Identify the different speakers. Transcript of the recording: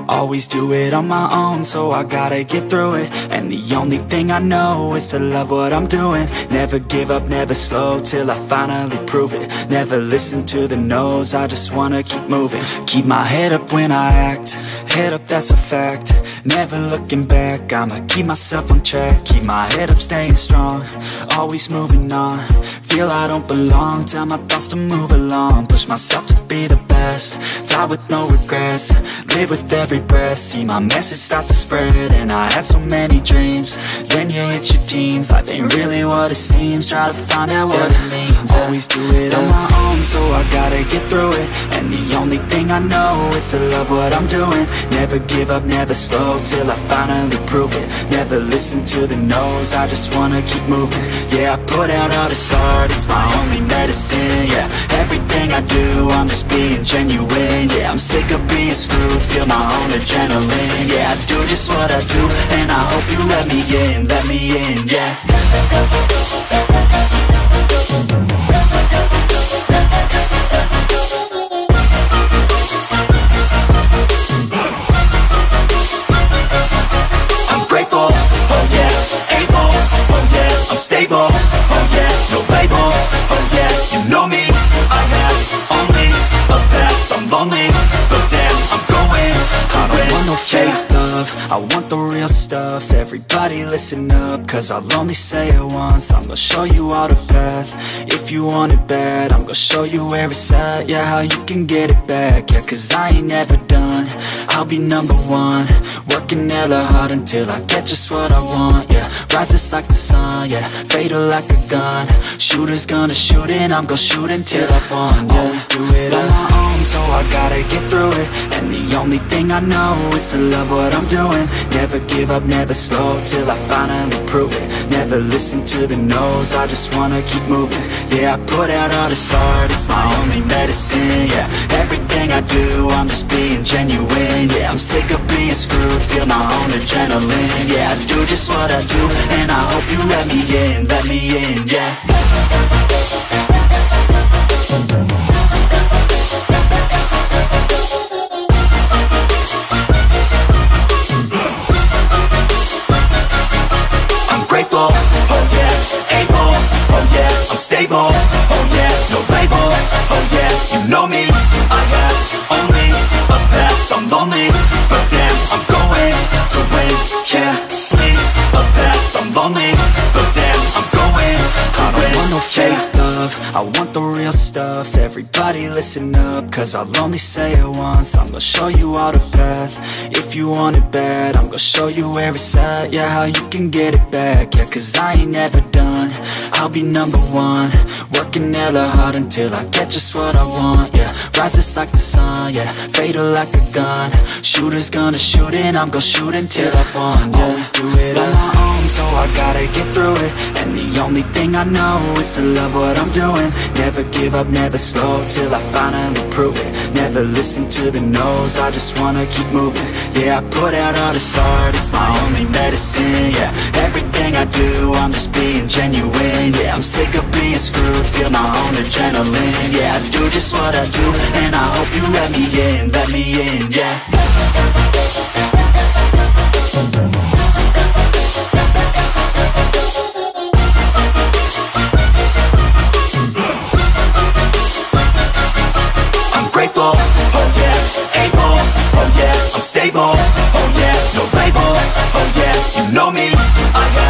Speaker 1: Always do it on my own, so I gotta get through it. And the only thing I know is to love what I'm doing. Never give up, never slow, till I finally prove it. Never listen to the no's, I just wanna keep moving. Keep my head up when I act, head up, that's a fact. Never looking back, I'ma keep myself on track. Keep my head up, staying strong, always moving on. Feel I don't belong, tell my thoughts to move along. Push myself to be the best, die with no regrets. Live with every breath, see my message start to spread. And I had so many dreams, then you hit your teens. Life ain't really what it seems, try to find out what it means. Always do it on my own, so I gotta get through it. And the only thing I know is to love what I'm doing. Never give up, never slow, till I finally prove it. Never listen to the no's, I just wanna keep moving. Yeah, I put out all this art, it's my only medicine. Yeah, everything I do, I'm just being genuine. Yeah, I'm sick of being screwed, feel my own adrenaline. Yeah, I do just what I do, and I hope you let me in, yeah. Stable, oh yeah, no label, oh yeah, you know me. I have only a path, I'm lonely, but damn, I'm going to win. I don't want no fake love, I want the real stuff. Everybody listen up, cause I'll only say it once. I'm gonna show you all the path, if you want it bad. I'm gonna show you where it's at, yeah, how you can get it back. Yeah, cause I ain't never done, I'll be number one. Working hella hard until I get just what I want, yeah. Rise just like the sun, yeah, fatal like a gun. Shooter's gonna shoot and I'm gonna shoot until I won, yeah. Always do it on my own, so I gotta get through it. And the only thing I know is to love what I'm doing. Never give up, never slow, till I finally prove it. Never listen to the no's, I just wanna keep moving. Yeah, I put out all this art, it's my only medicine. Yeah, everything I do, I'm just being genuine. Yeah, I'm sick of being screwed, feel my own adrenaline. Yeah, I do just what I do, and I hope you let me in, yeah. I'm grateful, oh yeah, able, oh yeah, I'm stable, oh yeah, no label, oh yeah, you know me. I have only a path, I'm lonely, but damn, I'm going to win, yeah. A path, I'm lonely, but damn, I'm going to win. I don't want no fake love, I want the real stuff. Everybody listen up, cause I'll only say it once. I'm gonna show you all the path, if you want it bad. I'm gonna show you where it's at, yeah, how you can get it back. Yeah, cause I ain't never done, I'll be number one. Working hella hard until I get just what I want, yeah. Rise just like the sun, yeah, fatal like a gun. Shooter's gonna shoot and I'm gonna shoot until I won, yeah. Always do it on my own, so I gotta get through it. And the only thing I know is to love what I'm doing. Never give up, never slow, till I finally prove it. Never listen to the no's, I just wanna keep moving. Yeah, I put out all this art, it's my only medicine. Yeah, everything I do, I'm just being genuine. Yeah, I'm sick of being screwed, feel my own adrenaline. Yeah, I do just what I do, and I hope you let me in, yeah. Grateful, oh yeah, able, oh yeah, I'm stable, oh yeah, no label, oh yeah, you know me. I have